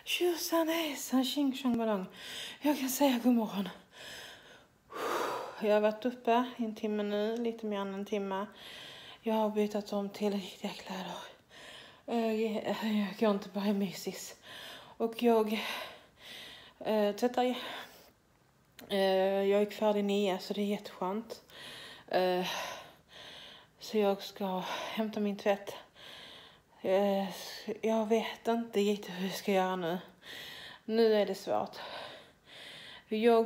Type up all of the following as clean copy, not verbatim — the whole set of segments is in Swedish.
Tjosan hejsan, tjing tjong ballong. Jag kan säga god morgon. Jag har varit uppe i en timme nu, lite mer än en timme. Jag har bytt om till riktiga kläder. Jag går inte bara i mysis. Och jag tvättar. Jag är färdig 9 så det är jätteskönt. Så jag ska hämta min tvätt. Jag vet inte riktigt hur jag ska göra nu. Nu är det svårt. Jag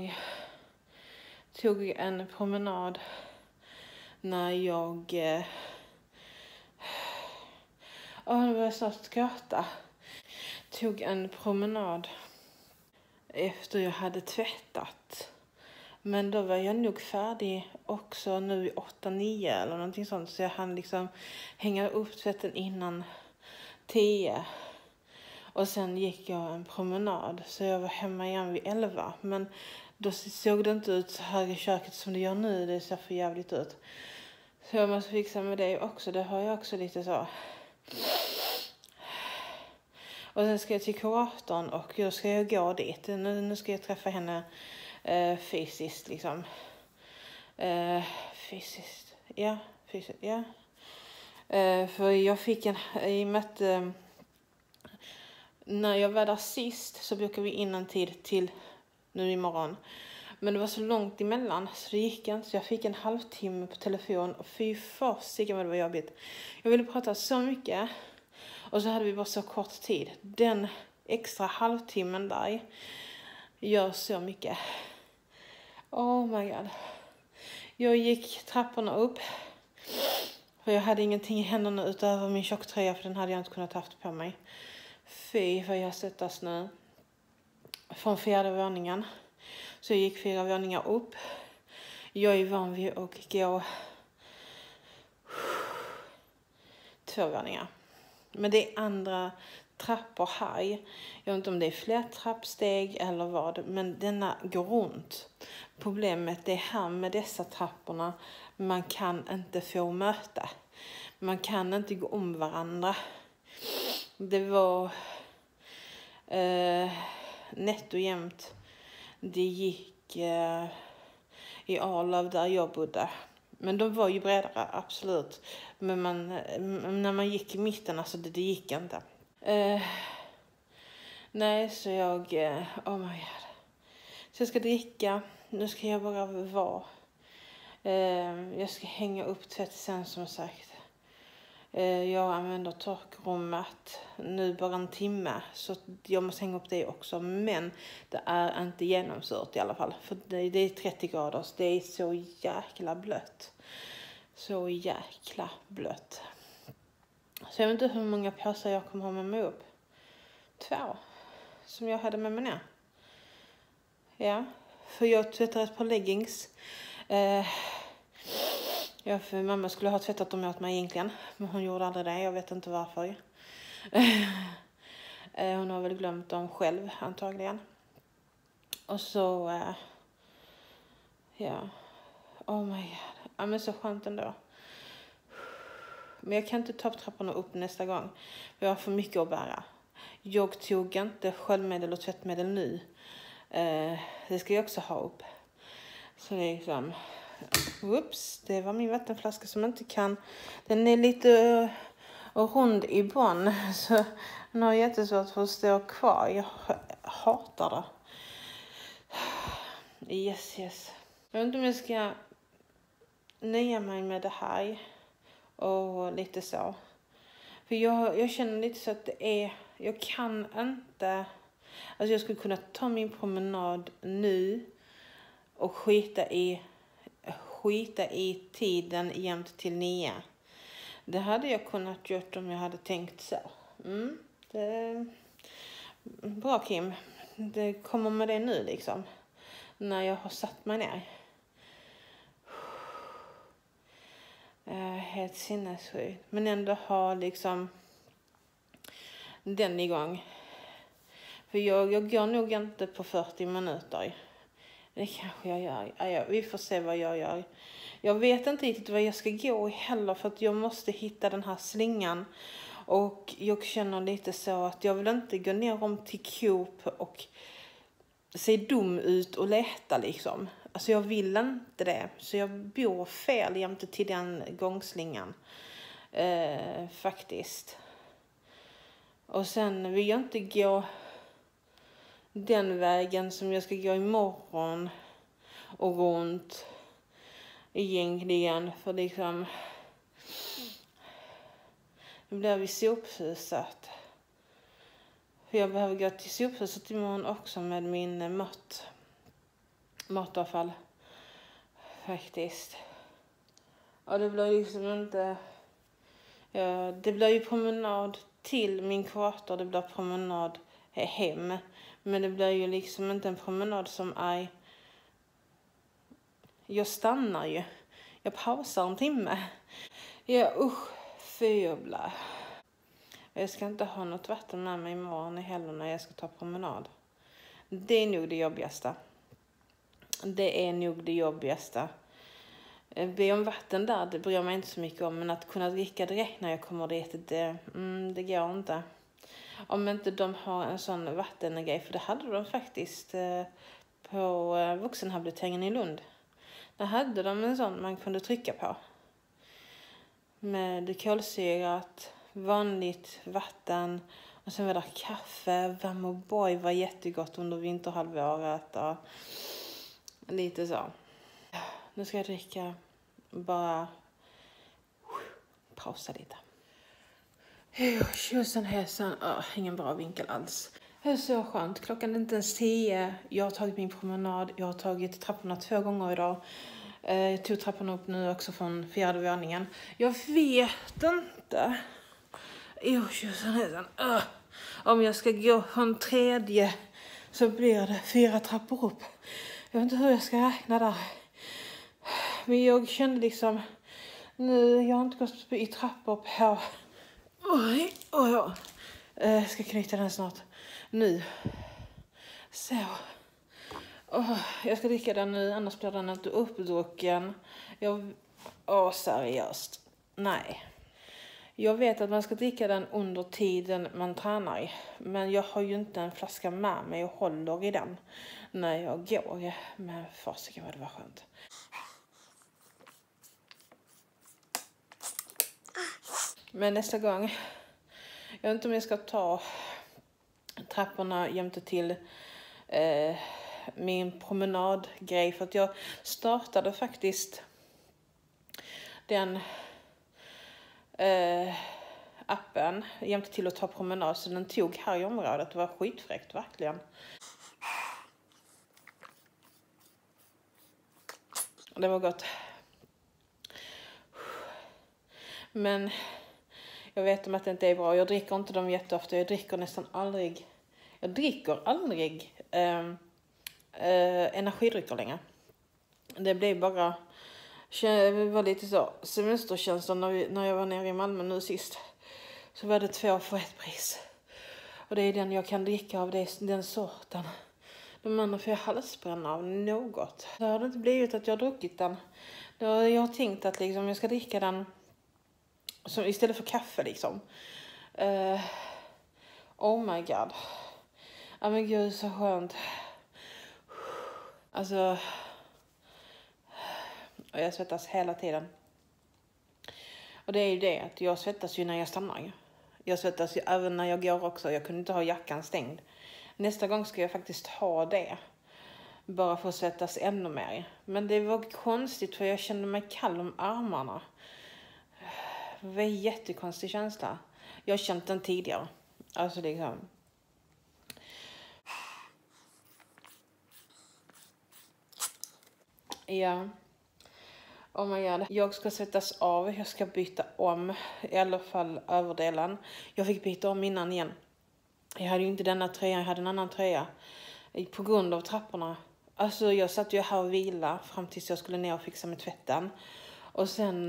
tog en promenad när jag nu var jag snart gråta. Tog en promenad efter jag hade tvättat. Men då var jag nog färdig också nu i 8-9 eller någonting sånt. Så jag hann liksom hänga upp tvätten innan 10. Och sen gick jag en promenad. Så jag var hemma igen vid 11. Men då såg det inte ut så här i köket som det gör nu. Det ser för jävligt ut. Så jag måste fixa med det också. Det har jag också lite så. Och sen ska jag till kuratorn och då ska jag gå dit. Nu ska jag träffa henne fysiskt liksom. Fysiskt. Ja. För jag fick när jag var där sist så bokade vi in en tid till nu imorgon. Men det var så långt emellan så det gick inte. Så jag fick en halvtimme på telefon och fy fasiken vad det var jobbigt. Jag ville prata så mycket och så hade vi bara så kort tid. Den extra halvtimmen där gör så mycket. Oh my god. Jag gick trapporna upp. För jag hade ingenting i händerna utöver min tjocktröja för den hade jag inte kunnat haft på mig. Fy vad jag svettas nu. Från 4:e våningen. Så jag gick 4 våningar upp. Jag är van vid att gå 2 våningar. Men det är andra trappor här. Jag vet inte om det är fler trappsteg eller vad. Men denna går runt. Problemet är här med dessa trapporna. Man kan inte få möte. Man kan inte gå om varandra. Det var nätt och jämnt. Det gick i Arlöv där jag bodde. Men de var ju bredare, absolut. Men när man gick i mitten, alltså det gick inte. Nej, så oh my god. Så jag ska dricka. Nu ska jag bara vara. Jag ska hänga upp tvätt sen som sagt. Jag använder torkrummet nu bara en timme. Så jag måste hänga upp det också. Men det är inte genomsurt i alla fall. För det är 30 grader. Så det är så jäkla blött. Så jäkla blött. Så jag vet inte hur många påsar jag kommer ha med mig upp. 2. Som jag hade med mig ner. Ja. För jag tvättar ett par leggings. Ja, för mamma skulle ha tvättat dem åt mig egentligen. Men hon gjorde aldrig det. Jag vet inte varför. Hon har väl glömt dem själv antagligen. Och så ja. Oh my god. Ja, men så skönt ändå. Men jag kan inte ta trapporna upp nästa gång. Jag har för mycket att bära. Jag tog inte sköljmedel och tvättmedel nu. Det ska jag också ha upp. Så det är liksom. Whoops, det var min vattenflaska som inte kan. Den är lite rund i bonn. Så den har jättesvårt för att stå kvar. Jag hatar det. Yes. Jag vet inte om jag ska nöja mig med det här. Och lite så. För jag känner lite så att det är. Jag kan inte. Alltså jag skulle kunna ta min promenad nu. Och skita i tiden jämt till 9. Det hade jag kunnat gjort om jag hade tänkt så. Bra Kim. Det kommer med det nu liksom. När jag har satt mig ner. Helt sinnessjukt. Men ändå ha liksom den igång. För jag går nog inte på 40 minuter. Det kanske jag gör. Ja, vi får se vad jag gör. Jag vet inte riktigt vad jag ska gå i heller, för att jag måste hitta den här slingan. Och jag känner lite så att jag vill inte gå ner om till Coop och se dum ut och leta liksom. Alltså jag vill inte det. Så jag bor fel jämte till den gångslingan. Faktiskt. Och sen vill jag inte gå den vägen som jag ska gå imorgon och runt egentligen, för liksom det blir vid sophuset. För jag behöver gå till sophuset imorgon också med min matavfall faktiskt. Och det blir liksom inte, ja, det blir ju promenad till min kurator, det blir promenad hem. Men det blir ju liksom inte en promenad som är, jag stannar ju. Jag pausar en timme. Ja, fy jävlar. Jag ska inte ha något vatten med mig imorgon heller när jag ska ta promenad. Det är nog det jobbigaste. Det är nog det jobbigaste. Be om vatten där, det bryr jag mig inte så mycket om. Men att kunna dricka direkt när jag kommer dit, det går inte. Om inte de har en sån vattengrej. För det hade de faktiskt på vuxenhabiliteringen i Lund. Där hade de en sån man kunde trycka på. Med kolsyrat, vanligt vatten. Och sen var det kaffe. Vam och boy var jättegott under vinterhalvåret. Och lite så. Nu ska jag dricka. Bara pausa lite. Tjosan häsan. Ingen bra vinkel alls. Det är så skönt. Klockan är inte ens 10. Jag har tagit min promenad. Jag har tagit trapporna 2 gånger idag. Jag tog trapporna upp nu också från 4:e våningen. Jag vet inte. Tjosan häsan. Om jag ska gå från 3:e så blir det 4 trappor upp. Jag vet inte hur jag ska räkna där. Men jag kände liksom, nu, jag har inte gått i trappor på. Jag ska knyta den snart. Nu. Så. Jag ska dricka den nu, annars blir den inte uppdrucken. Seriöst. Nej. Jag vet att man ska dricka den under tiden man tränar. Men jag har ju inte en flaska med mig och håller i den när jag går. Men fasiken vad det var skönt. Men nästa gång, jag vet inte om jag ska ta trapporna jämte till min promenadgrej. För att jag startade faktiskt den appen jämte till att ta promenad. Så den tog här i området. Det var skitfräckt verkligen. Det var gott. Men jag vet om att det inte är bra. Jag dricker inte dem jätteofta. Jag dricker nästan aldrig. Jag dricker aldrig energidrycker längre. Det blev bara, det var lite så semesterkänslan när jag var nere i Malmö nu sist. Så var det 2 för 1 pris. Och det är den jag kan dricka av, den sorten. De andra får jag halsbränna av något. Det har inte blivit att jag har druckit den. Jag har tänkt att liksom, jag ska dricka den som, istället för kaffe liksom. Oh my god. Ja men gud så skönt. Alltså. Och jag svettas hela tiden. Och det är ju det att jag svettas ju när jag stannar. Jag svettas ju även när jag går också. Jag kunde inte ha jackan stängd. Nästa gång ska jag faktiskt ha det. Bara för att svettas ännu mer. Men det var konstigt för jag kände mig kall om armarna. Det var en jättekonstig känsla. Jag har känt den tidigare. Alltså liksom. Ja. Oh my god. Jag ska svettas av. Jag ska byta om. I alla fall överdelen. Jag fick byta om innan igen. Jag hade ju inte denna tröja. Jag hade en annan tröja. På grund av trapporna. Alltså jag satt ju här och vila. Fram tills jag skulle ner och fixa med tvätten. Och sen.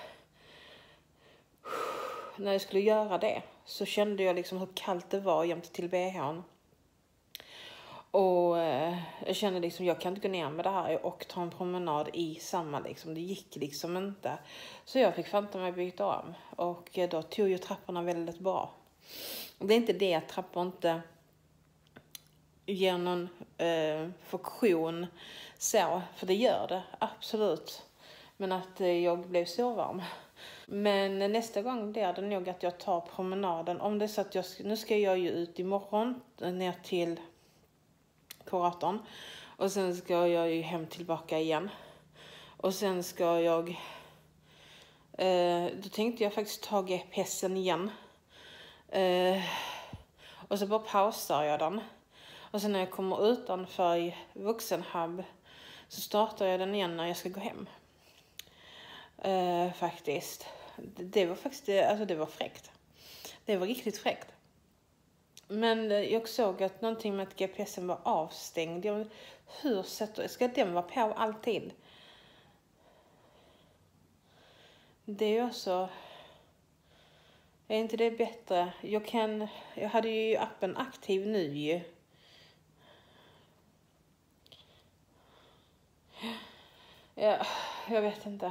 När jag skulle göra det. Så kände jag liksom hur kallt det var jämte till BH:n. Och jag kände liksom, jag kan inte gå ner med det här och ta en promenad i samma liksom. Det gick liksom inte. Så jag fick fanta mig byta om. Och då tog ju trapporna väldigt bra. Det är inte det att trappor inte ger någon funktion så. För det gör det, absolut. Men att jag blev så varm. Men nästa gång blir det nog att jag tar promenaden. Om det är så att nu ska jag ju ut imorgon ner till kuratorn. Och sen ska jag ju hem tillbaka igen. Och sen ska jag... då tänkte jag faktiskt ta GPSen igen. Och så bara pausar jag den. Och sen när jag kommer utanför vuxenhub så startar jag den igen när jag ska gå hem. Faktiskt. Det var faktiskt, alltså det var fräckt. Det var riktigt fräckt. Men jag såg att någonting med att GPSen var avstängd. Ska den vara på alltid? Det är ju också... Är inte det bättre? Jag hade ju appen aktiv nu ju. Ja, jag vet inte.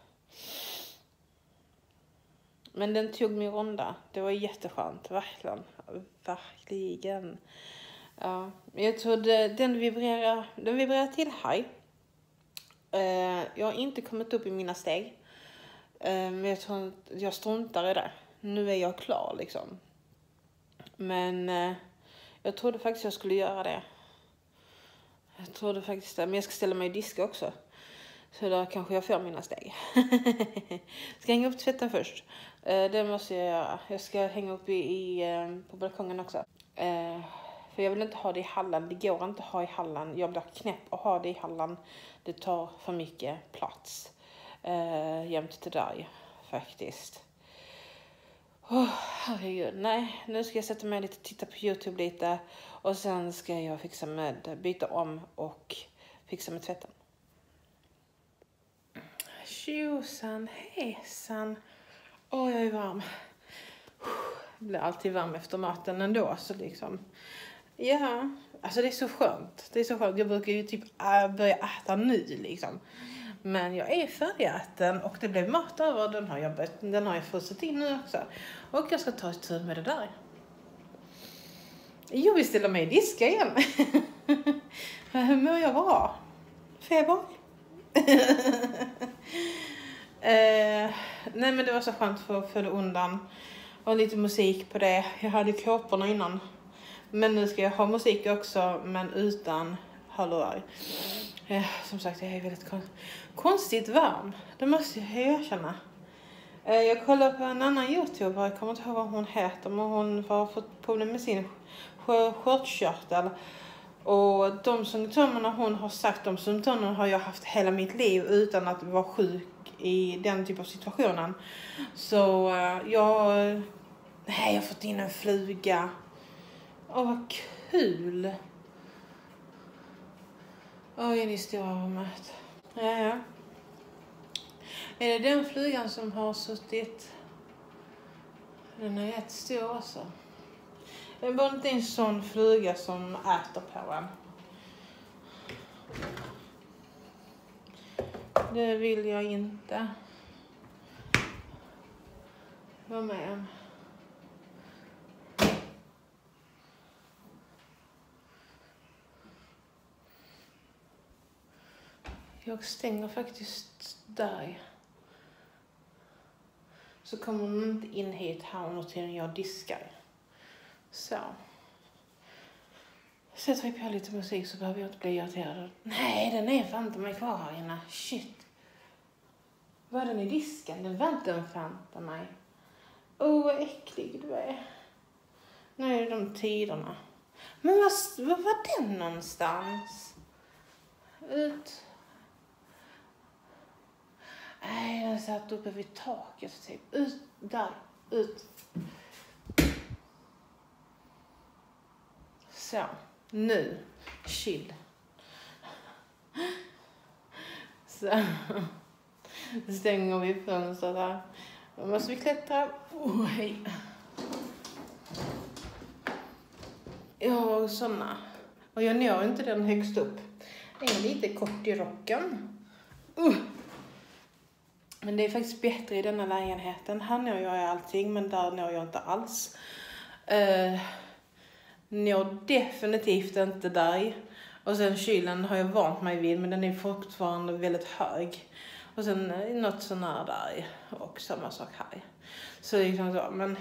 Men den tog min runda. Det var jätteskönt, verkligen. Verkligen. Ja, jag tror den vibrerar till här. Jag har inte kommit upp i mina steg. Men jag tror att jag struntar i det. Nu är jag klar liksom. Men jag trodde faktiskt jag skulle göra det. Jag trodde faktiskt det. Men jag ska ställa mig i diska också. Så där kanske jag får mina steg. Ska hänga upp tvätten först. Det måste jag göra. Jag ska hänga upp på balkongen också. För jag vill inte ha det i hallen. Det går inte att ha i hallen. Jag blir knäpp att ha det i hallen. Det tar för mycket plats. Jämt till dig faktiskt. Herregud. Nej, nu ska jag sätta mig lite, titta på YouTube lite. Och sen ska jag byta om och fixa med tvätten. Tjosan, hejsan. Jag är varm. Jag blir alltid varm efter maten ändå. Så liksom. Ja, alltså det är så skönt. Det är så skönt. Jag brukar ju typ börja äta nu liksom. Men jag är färdigäten och det blev mat över. Den har jag frusit in nu också. Och jag ska ta ett tur med det där. Jo, vi ställer mig i diska igen. Hur mår jag bra? Feber? Nej, men det var så skönt för att få det undan. Och lite musik på det. Jag hade kåporna innan. Men nu ska jag ha musik också, men utan hörlurar. Som sagt, jag är väldigt konstigt varm. Det måste jag erkänna. Jag kollade på en annan YouTuber. Jag kommer inte ihåg vad hon heter. Men hon har fått problem med sin sköldkörtel. Och de symptomerna hon har sagt, de symptomerna har jag haft hela mitt liv utan att vara sjuk i den typen av situationen. Så jag har fått in en fluga. Vad kul. I det stora rummet. Ja. Är det den flugan som har suttit? Den är rätt stor också. Det är bara inte en sån fluga som äter på en. Det vill jag inte vara med om. Jag stänger faktiskt där. Så kommer hon inte in hit här under tiden jag diskar. Så. Sätter vi på lite musik så behöver jag inte bli irriterad. Nej, den är fan inte mig kvar här inne. Shit. Var den i disken? Den var inte en fanta mig. Vad äcklig du är. Nu är det de tiderna. Men vad var den någonstans? Ut. Nej, den satt uppe vid taket typ. Ut, där, ut. Så, nu. Chill. Så. Stänger vi fönstret där. Då måste vi klättra. Hej. Jag har såna Och jag når inte den högst upp. Den är lite kort i rocken. Men det är faktiskt bättre i denna lägenheten. Här når jag allting, men där når jag inte alls. Når definitivt inte där. Och sen kylen har jag vant mig vid, men den är fortfarande väldigt hög. Och sen något sån här där. Och samma sak här. Så liksom så, men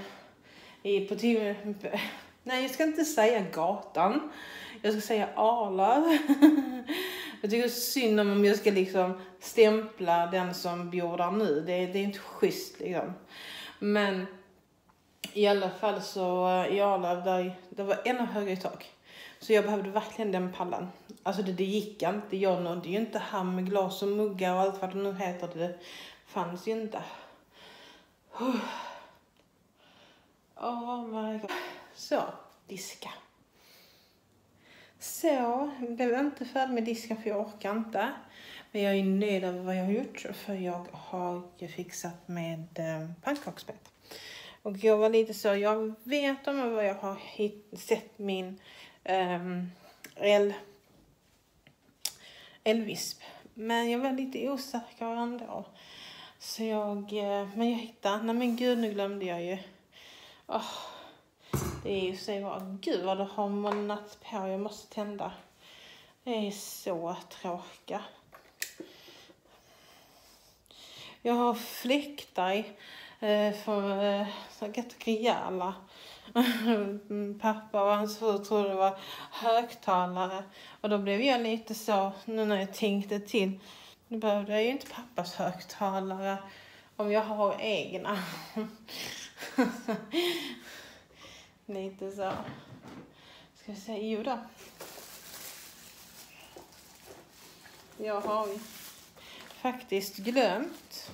nej, jag ska inte säga gatan. Jag ska säga Arlöv. Jag tycker det är synd om jag ska liksom stämpla den som bor där nu. Det är inte schysst liksom. Men i alla fall så i Arlöv där det var ännu högre i tak. Så jag behövde verkligen den pallen. Alltså det gick inte. Jag nådde ju inte här med glas och muggar och allt vad det nu heter. Det fanns ju inte. Oh my god. Så, diska. Så, blev jag inte färdig med disken för jag orkar inte. Men jag är nöjd över vad jag har gjort. För jag har fixat med pannkaksspett. Och jag var lite så, jag vet om vad jag har sett min elvisp. Men jag var lite osäker ändå. Så men jag hittade, nej men gud, nu glömde jag ju. Det är ju så bara, gud vad det har molnat på, jag måste tända. Det är så tråkigt. Jag har fläktar från ganska rejäla. Pappa och hans fru trodde det var högtalare. Och då blev jag lite så, nu när jag tänkte till. Nu behövde jag ju inte pappas högtalare om jag har egna. Lite så. Ska vi se, jo då. Jag har faktiskt glömt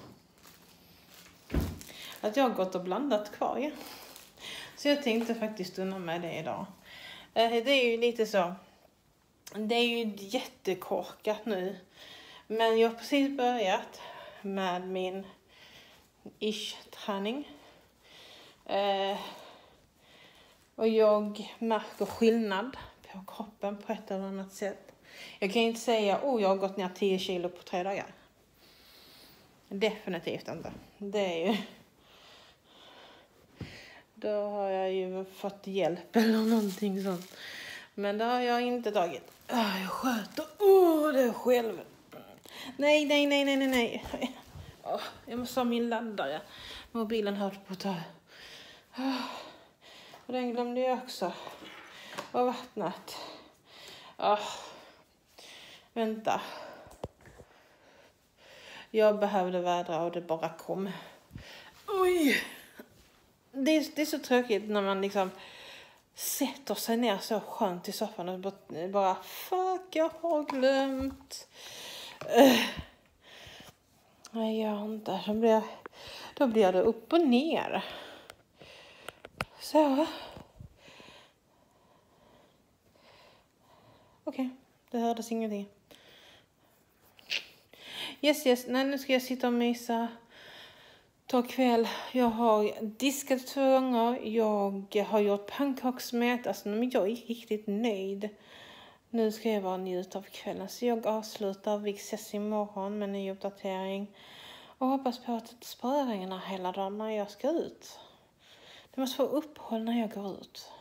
att jag har gått och blandat kvar. Så jag tänkte faktiskt unna med det idag. Det är ju lite så. Det är ju jättekorkat nu. Men jag har precis börjat med min ish-träning. Och jag märker skillnad på kroppen på ett eller annat sätt. Jag kan inte säga, jag har gått ner 10 kilo på 3 dagar. Definitivt inte. Det är ju... Då har jag ju fått hjälp eller någonting sånt. Men det har jag inte tagit. Jag sköter det själv. Nej. Jag måste ha min laddare. Mobilen hörde på att ta. Och den glömde jag också. Och vattnet. Vänta. Jag behövde vädra och det bara kom. Oj! Det är så tråkigt när man liksom sätter sig ner så skönt i soffan och bara fuck, jag har glömt. Nej, jag inte. Då blir det upp och ner. Så. Okej, det hördes ingenting. Yes. Nej, nu ska jag sitta och mysa. Ta kväll. Jag har diskat 2 gånger. Jag har gjort pannkaksmet. Alltså, men jag är riktigt nöjd. Nu ska jag bara njuta av kvällen. Så jag avslutar. Vi ses imorgon med en ny uppdatering. Och hoppas på att det inte spöregnar hela dagen när jag ska ut. Det måste få uppehåll när jag går ut.